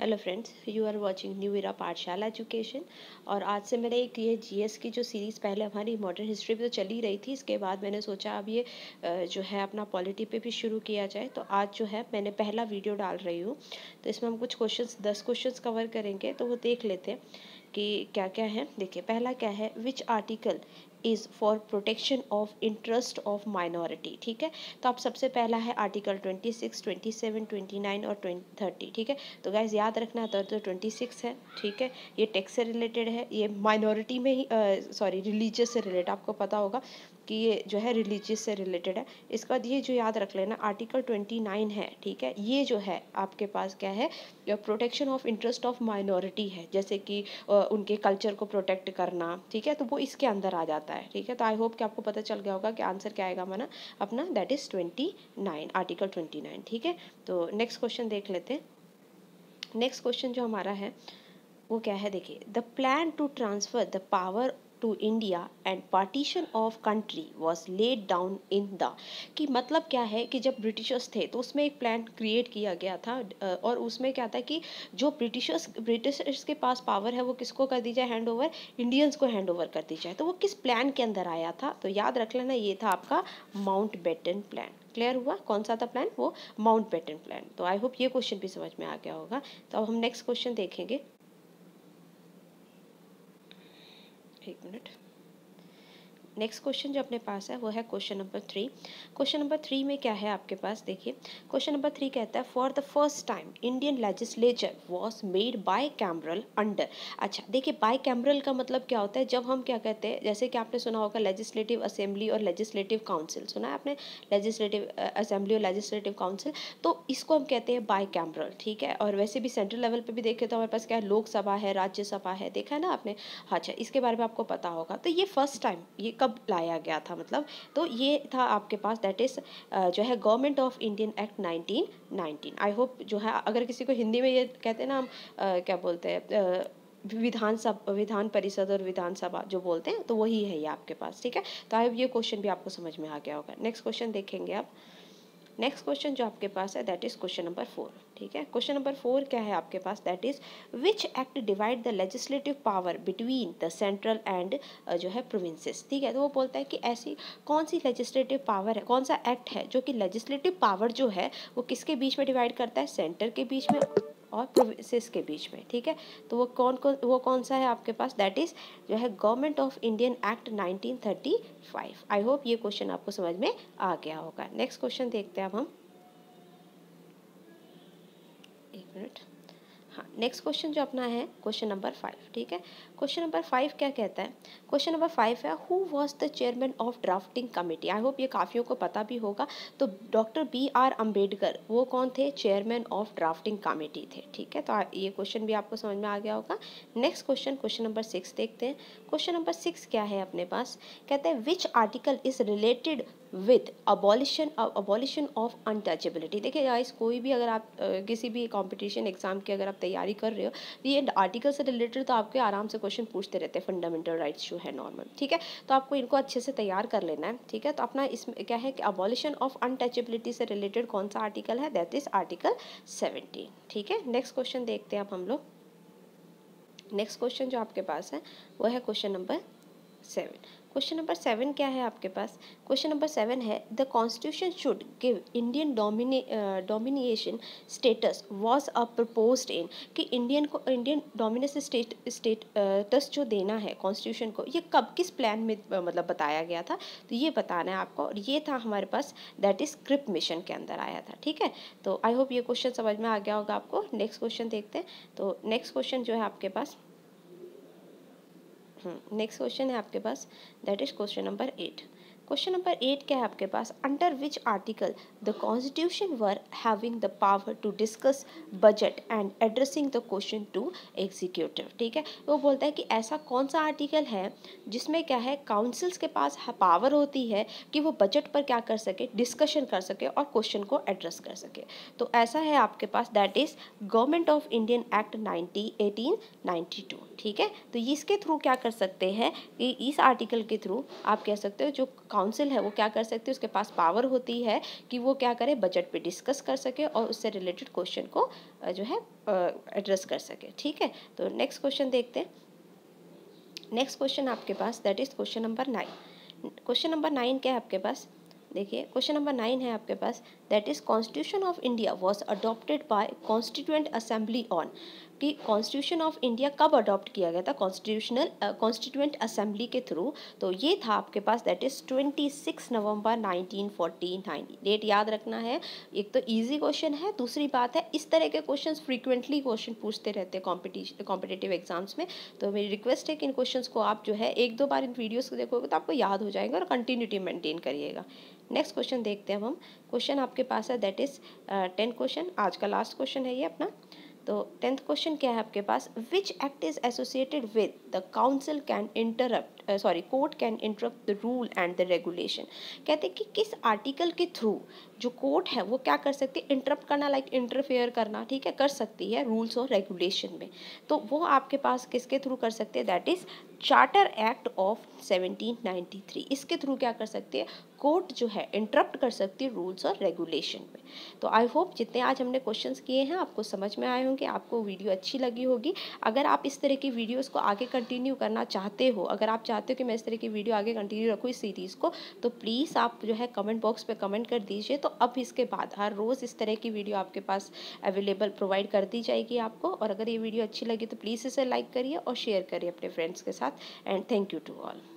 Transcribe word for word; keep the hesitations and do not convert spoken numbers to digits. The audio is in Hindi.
Hello friends, you are watching new era Pathshala education. और आज से मैंने एक ये जीएस की जो सीरीज़ पहले हमारी मॉडर्न हिस्ट्री पे तो चली रही थी, इसके बाद मैंने सोचा अब ये जो है अपना पॉलिटी पे भी शुरू किया जाए। तो आज जो है मैंने पहला वीडियो डाल रही हूँ, तो इसमें हम कुछ क्वेश्चंस दस क्वेश्चंस कवर करेंगे, तो वो देख लेते हैं कि क्या क्या है। देखिए, पहला क्या है, which article is for protection of interest of minority. ठीक है, तो आप सबसे पहला है article twenty six, twenty seven, twenty nine और ट्वेंटी थर्टी। ठीक है, तो गाइज याद रखना तो तो ट्वेंटी सिक्स है। ठीक है, ये टैक्स से रिलेटेड है, ये माइनॉरिटी में ही सॉरी रिलीजियस से रिलेटेड, आपको पता होगा कि ये जो है रिलीजियस से रिलेटेड है। इसके बाद ये जो याद रख लेना आर्टिकल ट्वेंटी नाइन है। ठीक है, ये जो है आपके पास क्या है, protection of interest of minority है, जैसे कि उनके कल्चर को प्रोटेक्ट करना। ठीक है, तो वो इसके अंदर आ जाता है। ठीक है, तो आई होप कि आपको पता चल गया होगा कि आंसर क्या आएगा हमारा अपना, that is twenty nine, article twenty nine. ठीक है, तो नेक्स्ट क्वेश्चन देख लेते हैं। नेक्स्ट क्वेश्चन जो हमारा है वो क्या है, देखिए, the plan to transfer the power to India and partition of country was laid down in the, कि मतलब क्या है कि जब ब्रिटिशर्स थे तो उसमें एक प्लान क्रिएट किया गया था, और उसमें क्या था कि जो ब्रिटिशर्स ब्रिटिशर्स के पास पावर है वो किसको कर दी जाए, हैंड ओवर, इंडियंस को हैंड ओवर कर दी जाए। तो वो किस प्लान के अंदर आया था, तो याद रख लेना ये था आपका माउंटबेटन प्लान। क्लियर हुआ, कौन सा था प्लान, वो माउंटबेटन प्लान। तो आई होप ये क्वेश्चन भी समझ में आ गया होगा। तो अब हम नेक्स्ट क्वेश्चन देखेंगे, एक मिनट। नेक्स्ट क्वेश्चन जो अपने पास है वो है question number three. Question number three में क्या है आपके पास, देखिए, क्वेश्चन नंबर थ्री कहता है for the first time Indian legislature was made bicameral under. अच्छा, देखिए, बाय कैमरल का मतलब क्या होता है, जब हम क्या कहते हैं, जैसे कि आपने सुना होगा लेजिस्लेटिव असेंबली और लेजिस्लेटिव काउंसिल, सुना है आपने, लेजिस्लेटिव असेंबली और लेजिस्लेटिव काउंसिल, तो इसको हम कहते हैं बाय कैमरल। ठीक है, और वैसे भी सेंट्रल लेवल पे भी देखें तो हमारे पास क्या है, लोकसभा है, राज्यसभा है, देखा है ना आपने। अच्छा, इसके बारे में आपको पता होगा। तो ये फर्स्ट टाइम ये कब लाया गया था, मतलब, तो ये था आपके पास, दैट इज जो है government of Indian act nineteen nineteen. I hope जो है, अगर किसी को हिंदी में ये कहते हैं ना हम, आ, क्या बोलते हैं, विधान सभा, विधान परिषद और विधानसभा जो बोलते हैं, तो वही है ये आपके पास। ठीक है, तो आई होप ये क्वेश्चन भी आपको समझ में आ गया होगा। नेक्स्ट क्वेश्चन देखेंगे आप। नेक्स्ट क्वेश्चन जो आपके पास है that is question number four. ठीक है, क्वेश्चन नंबर फोर क्या है आपके पास, that is which act divide the legislative power between the central and जो है प्रोविंसेस। ठीक है, तो वो बोलता है कि ऐसी कौन सी लेजिस्लेटिव पावर है, कौन सा एक्ट है जो कि लेजिस्लेटिव पावर जो है वो किसके बीच में डिवाइड करता है, सेंटर के बीच में और प्रोविंसेस के बीच में। ठीक है, तो वो कौन कौन वो कौन सा है आपके पास, दैट इज जो है government of Indian act nineteen thirty five. I hope ये क्वेश्चन आपको समझ में आ गया होगा। नेक्स्ट क्वेश्चन देखते हैं अब हम, एक मिनट। हाँ, नेक्स्ट क्वेश्चन जो अपना है क्वेश्चन नंबर फाइव। ठीक है, क्वेश्चन नंबर फाइव क्या कहता है, क्वेश्चन नंबर फाइव है who was the chairman of drafting committee. I hope ये काफियों को पता भी होगा। तो डॉक्टर बी आर अम्बेडकर वो कौन थे, चेयरमैन ऑफ ड्राफ्टिंग कमेटी थे। ठीक है, तो ये क्वेश्चन भी आपको समझ में आ गया होगा। Next question, question number six देखते हैं। क्वेश्चन नंबर सिक्स क्या है अपने पास, कहते हैं which article is related with abolition abolition of untouchability. देखिए गाइस, कोई भी अगर आप uh, किसी भी कंपटीशन एग्जाम की अगर आप तैयारी कर रहे हो, तो ये आर्टिकल से रिलेटेड तो आपके आराम से क्वेश्चन पूछते रहते हैं, फंडामेंटल राइट्स जो है नॉर्मल। ठीक है, तो आपको इनको अच्छे से तैयार कर लेना है। ठीक है, तो अपना इसमें क्या है कि अबॉलिशन ऑफ अनटचेबिलिटी से रिलेटेड कौन सा आर्टिकल है, दैट इज आर्टिकल सेवेंटीन। ठीक है, नेक्स्ट क्वेश्चन देखते हैं अब हम लोग। नेक्स्ट क्वेश्चन जो आपके पास है वो है question number seven. Question number seven क्या है आपके पास, क्वेश्चन नंबर सेवन है the constitution should give Indian dominion status was a proposed in, कि इंडियन को इंडियन डोमिनेशन स्टेट स्टेटस जो देना है कॉन्स्टिट्यूशन को, ये कब किस प्लान में uh, मतलब बताया गया था, तो ये बताना है आपको, और ये था हमारे पास दैट इज क्रिप मिशन के अंदर आया था। ठीक है, तो आई होप ये क्वेश्चन समझ में आ गया होगा आपको। नेक्स्ट क्वेश्चन देखते हैं। तो नेक्स्ट क्वेश्चन जो है आपके पास, नेक्स्ट क्वेश्चन है आपके पास, that is question number eight. Question number eight क्या है आपके पास, under which article the constitution were having the power to discuss budget and addressing the question to executive. ठीक है, वो बोलता है कि ऐसा कौन सा आर्टिकल है जिसमें क्या है, काउंसिल्स के पास पावर होती है कि वो बजट पर क्या कर सके, डिस्कशन कर सके और क्वेश्चन को एड्रेस कर सके। तो ऐसा है आपके पास, that is government of Indian act nineteen eighteen ninety two. ठीक है, तो इसके थ्रू क्या कर सकते हैं कि इस आर्टिकल के थ्रू आप कह सकते हो जो काउंसिल है वो क्या कर सकती है, उसके पास पावर होती है कि वो क्या करे, बजट पे डिस्कस कर सके और उससे रिलेटेड क्वेश्चन को जो है एड्रेस कर सके। ठीक है, तो नेक्स्ट क्वेश्चन देखते हैं। नेक्स्ट क्वेश्चन आपके पास that is question number nine. Question number nine क्या है आपके पास, देखिए क्वेश्चन नंबर नाइन है आपके पास, that is constitution of India was adopted by constituent assembly on, कि कॉन्स्टिट्यूशन ऑफ इंडिया कब अडॉप्ट किया गया था, कॉन्स्टिट्यूशनल कॉन्स्टिट्यूएंट असेंबली के थ्रू। तो ये था आपके पास that is twenty six November nineteen forty nine. Date याद रखना है, एक तो इजी क्वेश्चन है, दूसरी बात है इस तरह के क्वेश्चंस फ्रीक्वेंटली क्वेश्चन पूछते रहते हैं कॉम्पिटिशन कॉम्पिटेटिव एग्जाम्स में। तो मेरी रिक्वेस्ट है कि इन क्वेश्चंस को आप जो है एक दो बार इन वीडियोस को देखोगे तो आपको याद हो जाएगा और कंटिन्यूटी मेंटेन करिएगा। नेक्स्ट क्वेश्चन देखते हैं अब हम। क्वेश्चन आपके पास है दैट इज टेंथ क्वेश्चन, आज का लास्ट क्वेश्चन है ये अपना। तो टेंथ क्वेश्चन क्या है आपके पास, which act is associated with the council can interrupt sorry court can interrupt the rule and the regulation. कहते हैं कि किस आर्टिकल के थ्रू जो कोर्ट है वो क्या कर सकती है, इंटरप्ट करना, लाइक इंटरफेयर करना, ठीक है, कर सकती है रूल्स और रेगुलेशन में। तो वो आपके पास किसके थ्रू कर सकते हैं, that is charter act of seventeen ninety three. इसके थ्रू क्या कर सकती है, कोर्ट जो है इंटरप्ट कर सकती है रूल्स और रेगुलेशन में। तो आई होप जितने आज हमने क्वेश्चंस किए हैं आपको समझ में आए होंगे, आपको वीडियो अच्छी लगी होगी। अगर आप इस तरह की वीडियोस को आगे कंटिन्यू करना चाहते हो, अगर आप चाहते हो कि मैं इस तरह की वीडियो आगे कंटिन्यू रखूँ इस सीरीज़ को, तो प्लीज़ आप जो है कमेंट बॉक्स पे कमेंट कर दीजिए। तो अब इसके बाद हर रोज़ इस तरह की वीडियो आपके पास अवेलेबल प्रोवाइड कर दी जाएगी आपको। और अगर ये वीडियो अच्छी लगी तो प्लीज़ इसे लाइक करिए और शेयर करिए अपने फ्रेंड्स के साथ। And thank you to all.